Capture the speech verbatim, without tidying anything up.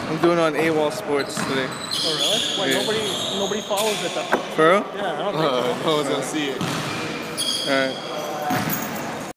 I'm doing it on AWOL Sports today. Oh really? Why Yeah. nobody nobody follows it though? For real? Yeah, I don't think so. Uh, no one's gonna see it. Alright.